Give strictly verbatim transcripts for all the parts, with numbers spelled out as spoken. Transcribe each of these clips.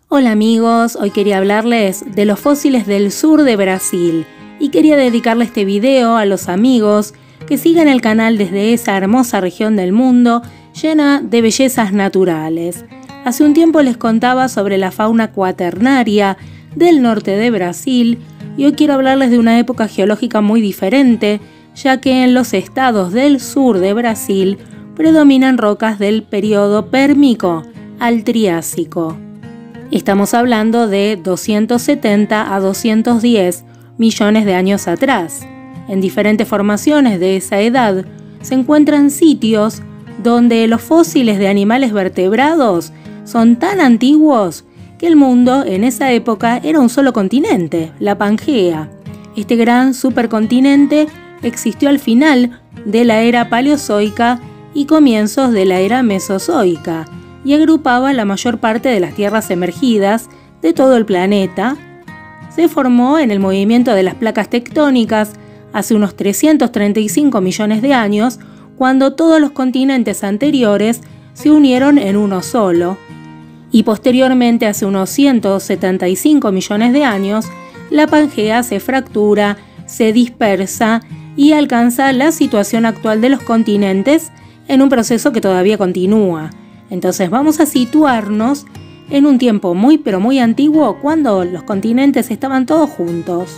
Hola amigos, hoy quería hablarles de los fósiles del sur de Brasil y quería dedicarle este video a los amigos que siguen el canal desde esa hermosa región del mundo llena de bellezas naturales. Hace un tiempo les contaba sobre la fauna cuaternaria del norte de Brasil y hoy quiero hablarles de una época geológica muy diferente, ya que en los estados del sur de Brasil predominan rocas del periodo Pérmico al Triásico. Estamos hablando de doscientos setenta a doscientos diez millones de años atrás. En diferentes formaciones de esa edad se encuentran sitios donde los fósiles de animales vertebrados son tan antiguos que el mundo en esa época era un solo continente, la Pangea. Este gran supercontinente existió al final de la era paleozoica y comienzos de la era mesozoica, y agrupaba la mayor parte de las tierras emergidas de todo el planeta. Se formó en el movimiento de las placas tectónicas hace unos trescientos treinta y cinco millones de años, cuando todos los continentes anteriores se unieron en uno solo, y posteriormente hace unos ciento setenta y cinco millones de años, la Pangea se fractura, se dispersa y alcanza la situación actual de los continentes en un proceso que todavía continúa. Entonces vamos a situarnos en un tiempo muy pero muy antiguo cuando los continentes estaban todos juntos.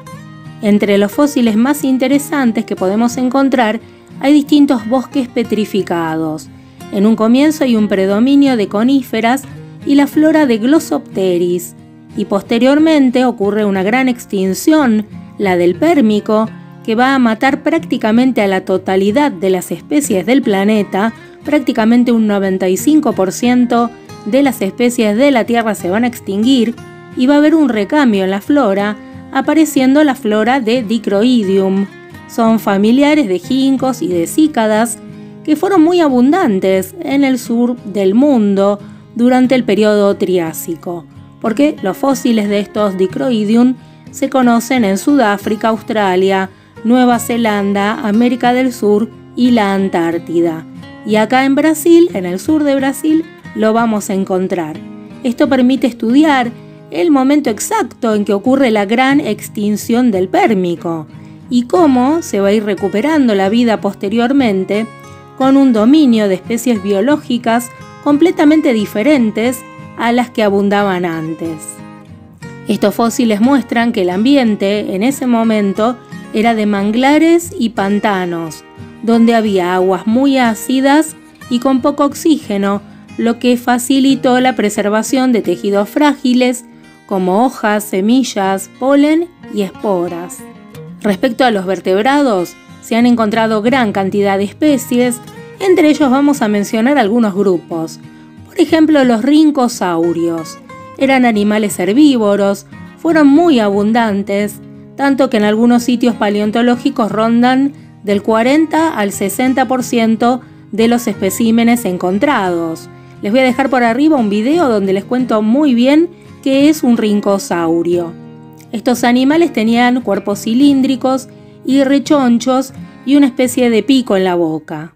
Entre los fósiles más interesantes que podemos encontrar hay distintos bosques petrificados. En un comienzo hay un predominio de coníferas y la flora de Glossopteris, y posteriormente ocurre una gran extinción, la del Pérmico, que va a matar prácticamente a la totalidad de las especies del planeta. Prácticamente un noventa y cinco por ciento de las especies de la Tierra se van a extinguir y va a haber un recambio en la flora, apareciendo la flora de Dicroidium. Son familiares de ginkgos y de cícadas que fueron muy abundantes en el sur del mundo durante el periodo Triásico, porque los fósiles de estos Dicroidium se conocen en Sudáfrica, Australia, Nueva Zelanda, América del Sur y la Antártida. Y acá en Brasil, en el sur de Brasil, lo vamos a encontrar. Esto permite estudiar el momento exacto en que ocurre la gran extinción del Pérmico y cómo se va a ir recuperando la vida posteriormente con un dominio de especies biológicas completamente diferentes a las que abundaban antes. Estos fósiles muestran que el ambiente en ese momento era de manglares y pantanos, donde había aguas muy ácidas y con poco oxígeno, lo que facilitó la preservación de tejidos frágiles como hojas, semillas, polen y esporas. Respecto a los vertebrados, se han encontrado gran cantidad de especies, entre ellos vamos a mencionar algunos grupos. Por ejemplo, los rincosaurios. Eran animales herbívoros, fueron muy abundantes, tanto que en algunos sitios paleontológicos rondan del cuarenta al sesenta por ciento de los especímenes encontrados. Les voy a dejar por arriba un video donde les cuento muy bien qué es un rincosaurio. Estos animales tenían cuerpos cilíndricos y rechonchos y una especie de pico en la boca.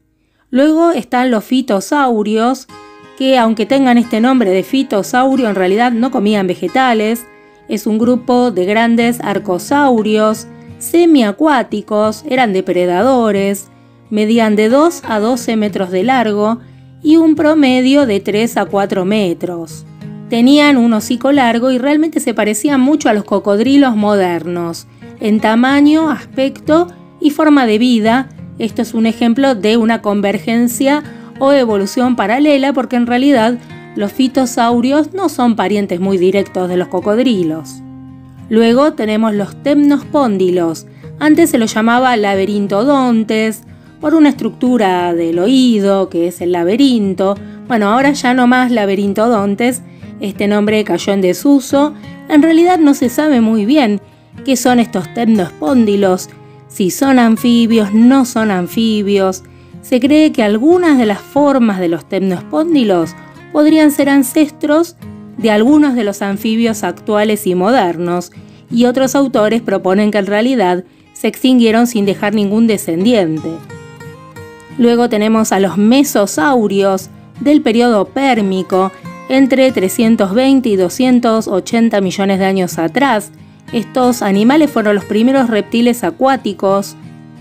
Luego están los fitosaurios, que aunque tengan este nombre de fitosaurio, en realidad no comían vegetales. Es un grupo de grandes arcosaurios semiacuáticos, eran depredadores, medían de dos a doce metros de largo y un promedio de tres a cuatro metros. Tenían un hocico largo y realmente se parecían mucho a los cocodrilos modernos, en tamaño, aspecto y forma de vida. Esto es un ejemplo de una convergencia o evolución paralela, porque en realidad los fitosaurios no son parientes muy directos de los cocodrilos. Luego tenemos los temnospóndilos. Antes se los llamaba laberintodontes por una estructura del oído que es el laberinto. Bueno, ahora ya no más laberintodontes, este nombre cayó en desuso. En realidad no se sabe muy bien qué son estos temnospóndilos, si son anfibios, no son anfibios. Se cree que algunas de las formas de los temnospóndilos podrían ser ancestros de algunos de los anfibios actuales y modernos, y otros autores proponen que en realidad se extinguieron sin dejar ningún descendiente. Luego tenemos a los mesosaurios del periodo Pérmico. entre trescientos veinte y doscientos ochenta millones de años atrás. Estos animales fueron los primeros reptiles acuáticos.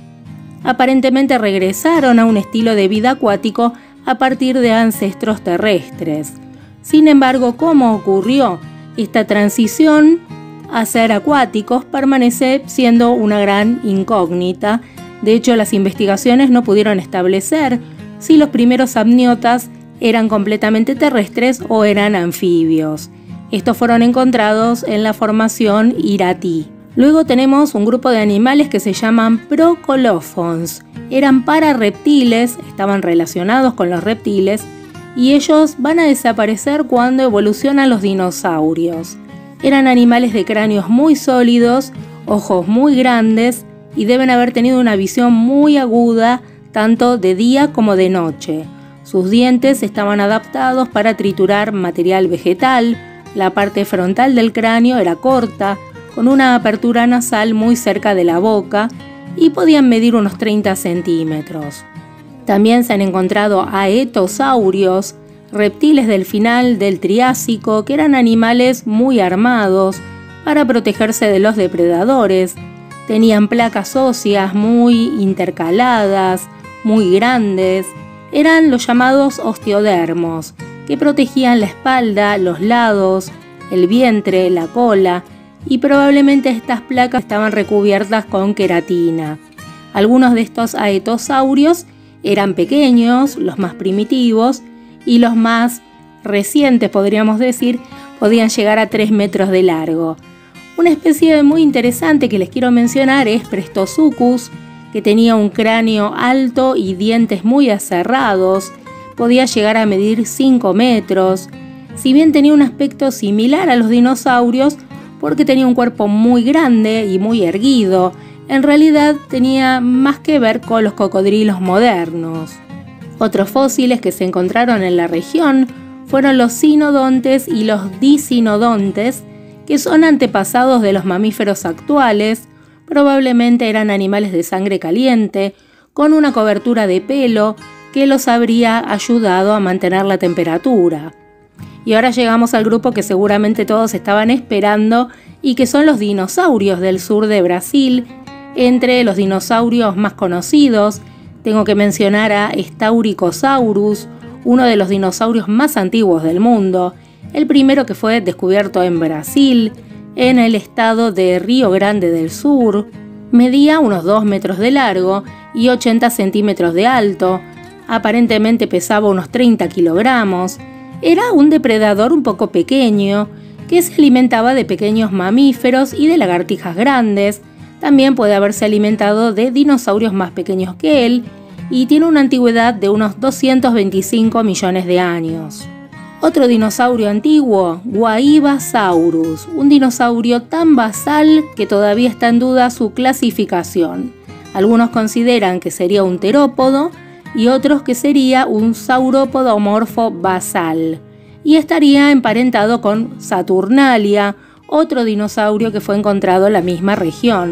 Aparentemente regresaron a un estilo de vida acuático a partir de ancestros terrestres. Sin embargo, ¿cómo ocurrió esta transición a ser acuáticos? Permanece siendo una gran incógnita. De hecho, las investigaciones no pudieron establecer si los primeros amniotas eran completamente terrestres o eran anfibios. Estos fueron encontrados en la formación Iratí. Luego tenemos un grupo de animales que se llaman Procolófons. Eran pararreptiles, estaban relacionados con los reptiles, y ellos van a desaparecer cuando evolucionan los dinosaurios. Eran animales de cráneos muy sólidos, ojos muy grandes y deben haber tenido una visión muy aguda tanto de día como de noche. Sus dientes estaban adaptados para triturar material vegetal, la parte frontal del cráneo era corta, con una apertura nasal muy cerca de la boca y podían medir unos treinta centímetros. También se han encontrado aetosaurios, reptiles del final del Triásico que eran animales muy armados para protegerse de los depredadores. Tenían placas óseas muy intercaladas, muy grandes. Eran los llamados osteodermos, que protegían la espalda, los lados, el vientre, la cola, y probablemente estas placas estaban recubiertas con queratina. Algunos de estos aetosaurios eran pequeños, los más primitivos, y los más recientes, podríamos decir, podían llegar a tres metros de largo. Una especie muy interesante que les quiero mencionar es Prestosuchus, que tenía un cráneo alto y dientes muy aserrados, podía llegar a medir cinco metros. Si bien tenía un aspecto similar a los dinosaurios, porque tenía un cuerpo muy grande y muy erguido, en realidad tenía más que ver con los cocodrilos modernos. Otros fósiles que se encontraron en la región fueron los cinodontes y los dicinodontes, que son antepasados de los mamíferos actuales. Probablemente eran animales de sangre caliente, con una cobertura de pelo que los habría ayudado a mantener la temperatura. Y ahora llegamos al grupo que seguramente todos estaban esperando y que son los dinosaurios del sur de Brasil. Entre los dinosaurios más conocidos tengo que mencionar a Staurikosaurus, uno de los dinosaurios más antiguos del mundo, el primero que fue descubierto en Brasil, en el estado de Río Grande del Sur. Medía unos dos metros de largo y ochenta centímetros de alto, aparentemente pesaba unos treinta kilogramos. Era un depredador un poco pequeño, que se alimentaba de pequeños mamíferos y de lagartijas grandes. También puede haberse alimentado de dinosaurios más pequeños que él, y tiene una antigüedad de unos doscientos veinticinco millones de años. Otro dinosaurio antiguo, Guaibasaurus, un dinosaurio tan basal que todavía está en duda su clasificación. Algunos consideran que sería un terópodo y otros que sería un sauropodomorfo basal, y estaría emparentado con Saturnalia, otro dinosaurio que fue encontrado en la misma región.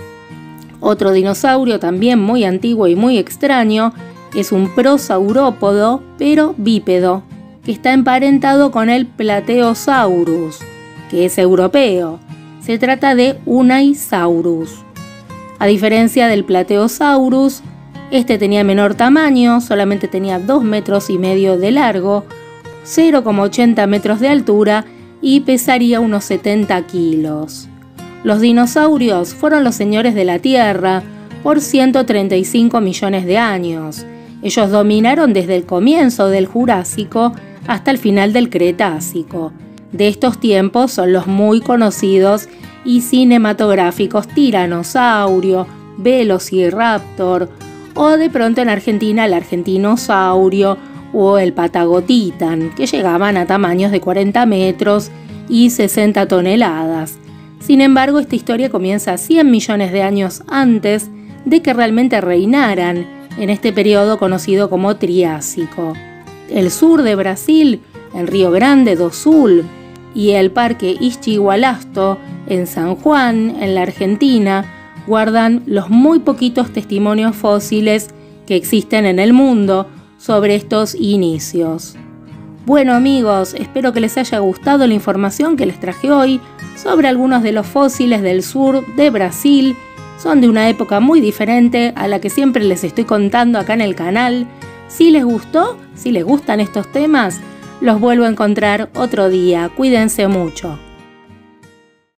Otro dinosaurio también muy antiguo y muy extraño es un prosaurópodo, pero bípedo, que está emparentado con el Plateosaurus, que es europeo. Se trata de Unaisaurus. A diferencia del Plateosaurus, este tenía menor tamaño, solamente tenía dos metros y medio de largo, cero coma ochenta metros de altura y pesaría unos setenta kilos. Los dinosaurios fueron los señores de la Tierra por ciento treinta y cinco millones de años. Ellos dominaron desde el comienzo del Jurásico hasta el final del Cretácico. De estos tiempos son los muy conocidos y cinematográficos Tiranosaurio, Velociraptor, o de pronto en Argentina el Argentinosaurio o el Patagotitan, que llegaban a tamaños de cuarenta metros y sesenta toneladas. Sin embargo, esta historia comienza cien millones de años antes de que realmente reinaran en este periodo conocido como Triásico. El sur de Brasil, el Río Grande do Sul, y el Parque Ischigualasto en San Juan, en la Argentina, guardan los muy poquitos testimonios fósiles que existen en el mundo sobre estos inicios. Bueno amigos, espero que les haya gustado la información que les traje hoy sobre algunos de los fósiles del sur de Brasil. Son de una época muy diferente a la que siempre les estoy contando acá en el canal. Si les gustó, si les gustan estos temas, los vuelvo a encontrar otro día. Cuídense mucho.